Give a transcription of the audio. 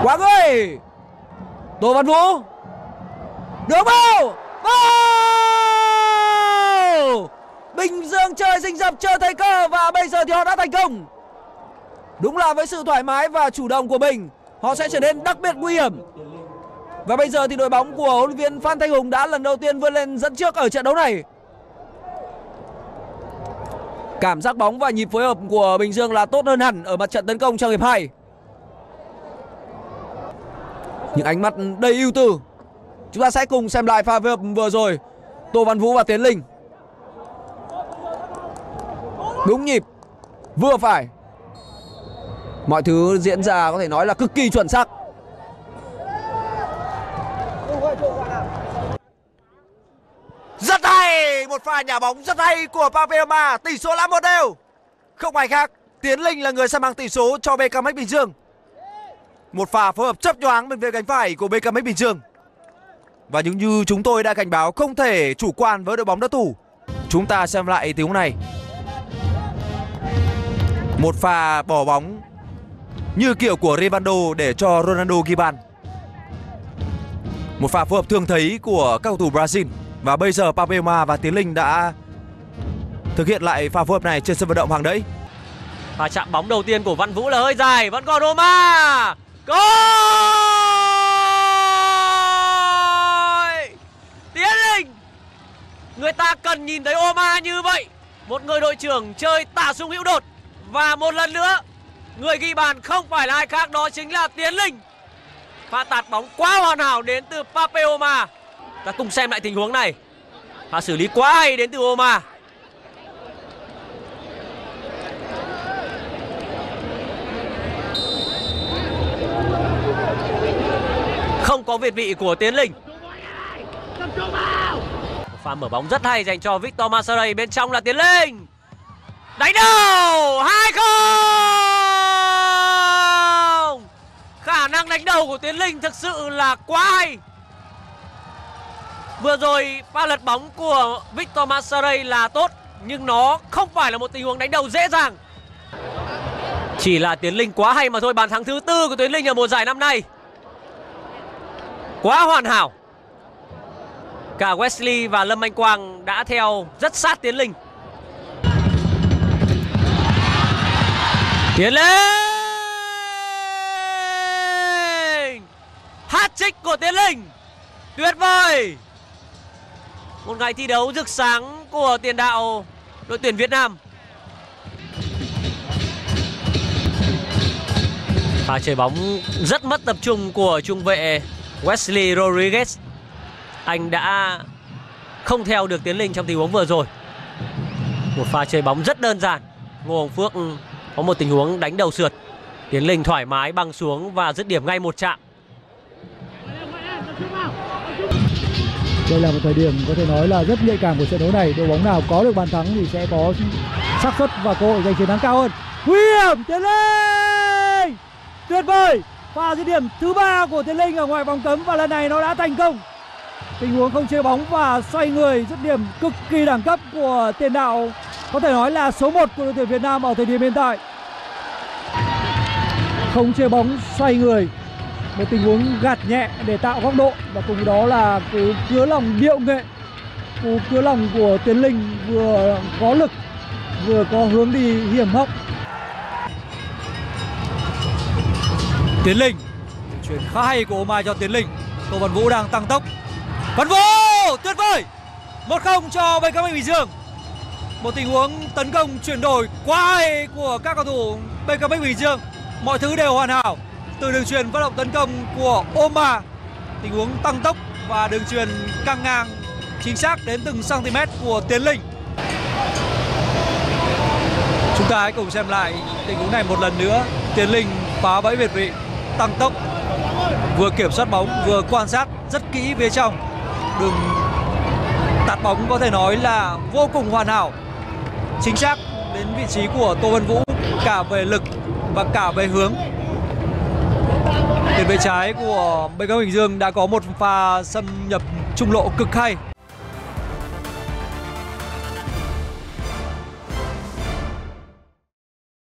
Quang ơi, Tô Văn Vũ được bao. Bình Dương chơi rình rập, chơi thời cơ và bây giờ thì họ đã thành công. Đúng là với sự thoải mái và chủ động của mình, họ sẽ trở nên đặc biệt nguy hiểm. Và bây giờ thì đội bóng của huấn luyện viên Phan Thanh Hùng đã lần đầu tiên vươn lên dẫn trước ở trận đấu này. Cảm giác bóng và nhịp phối hợp của Bình Dương là tốt hơn hẳn ở mặt trận tấn công trong hiệp 2. Những ánh mắt đầy ưu tư. Chúng ta sẽ cùng xem lại pha phối hợp vừa rồi. Tô Văn Vũ và Tiến Linh. Đúng nhịp, vừa phải. Mọi thứ diễn ra có thể nói là cực kỳ chuẩn xác. Rất hay, một pha nhả bóng rất hay của Papeyama. Tỷ số là 1-1. Không ai khác, Tiến Linh là người sẽ mang tỷ số cho BKMX Bình Dương. Một pha phối hợp chớp nhoáng bên phía cánh phải của BKMX Bình Dương. Và những như chúng tôi đã cảnh báo, không thể chủ quan với đội bóng đối thủ. Chúng ta xem lại tình huống này. Một pha bỏ bóng như kiểu của Rivaldo để cho Ronaldo ghi bàn. Một pha phối hợp thường thấy của các cầu thủ Brazil. Và bây giờ Papeyama và Tiến Linh đã thực hiện lại pha phối hợp này trên sân vận động Hàng Đẫy. Pha chạm bóng đầu tiên của Văn Vũ là hơi dài, vẫn còn Roma. Goal! Tiến Linh, người ta cần nhìn thấy Oma như vậy, một người đội trưởng chơi tả sung hữu đột. Và một lần nữa, người ghi bàn không phải là ai khác, đó chính là Tiến Linh. Pha tạt bóng quá hoàn hảo đến từ Papeyama. Ta cùng xem lại tình huống này. Pha xử lý quá hay đến từ Oma. Không có việt vị của Tiến Linh. Pha mở bóng rất hay dành cho Victor Masaray. Bên trong là Tiến Linh. Đánh đầu 2-0. Khả năng đánh đầu của Tiến Linh thực sự là quá hay. Vừa rồi pha lật bóng của Victor Masaray là tốt, nhưng nó không phải là một tình huống đánh đầu dễ dàng. Chỉ là Tiến Linh quá hay mà thôi. Bàn thắng thứ 4 của Tiến Linh ở mùa giải năm nay. Quá hoàn hảo. Cả Wesley và Lâm Anh Quang đã theo rất sát Tiến Linh. Tiến Linh! Hat-trick của Tiến Linh. Tuyệt vời. Một ngày thi đấu rực sáng của tiền đạo đội tuyển Việt Nam. Pha chơi bóng rất mất tập trung của trung vệ Wesley Rodriguez. Anh đã không theo được Tiến Linh trong tình huống vừa rồi. Một pha chơi bóng rất đơn giản. Ngô Hồng Phước có một tình huống đánh đầu sượt. Tiến Linh thoải mái băng xuống và dứt điểm ngay một chạm. Đây là một thời điểm có thể nói là rất nhạy cảm của trận đấu này. Đội bóng nào có được bàn thắng thì sẽ có xác suất và cơ hội giành chiến thắng cao hơn. Nguy hiểm, Tiến Linh! Tuyệt vời! Pha dứt điểm thứ 3 của Tiến Linh ở ngoài vòng cấm và lần này nó đã thành công. Tình huống không chơi bóng và xoay người dứt điểm cực kỳ đẳng cấp của tiền đạo có thể nói là số 1 của đội tuyển Việt Nam ở thời điểm hiện tại. Không chơi bóng, xoay người, một tình huống gạt nhẹ để tạo góc độ và cùng đó là cú cứa lòng điệu nghệ. Cú cứa lòng của Tiến Linh vừa có lực vừa có hướng đi hiểm hóc. Tiến Linh, chuyển khá hay của Omar cho Tiến Linh. Tô Văn Vũ đang tăng tốc. Văn Vũ tuyệt vời, 1-0 cho BKMX Bình Dương. Một tình huống tấn công chuyển đổi quá hay của các cầu thủ BKMX Bình Dương. Mọi thứ đều hoàn hảo. Từ đường chuyền phát động tấn công của Omar, tình huống tăng tốc và đường chuyền căng ngang chính xác đến từng cm của Tiến Linh. Chúng ta hãy cùng xem lại tình huống này một lần nữa. Tiến Linh phá bẫy việt vị, tăng tốc, vừa kiểm soát bóng vừa quan sát rất kỹ phía trong. Đường tạt bóng có thể nói là vô cùng hoàn hảo, chính xác đến vị trí của Tô Văn Vũ, cả về lực và cả về hướng. Tiền vệ trái của BKMX Bình Dương đã có một pha xâm nhập trung lộ cực hay.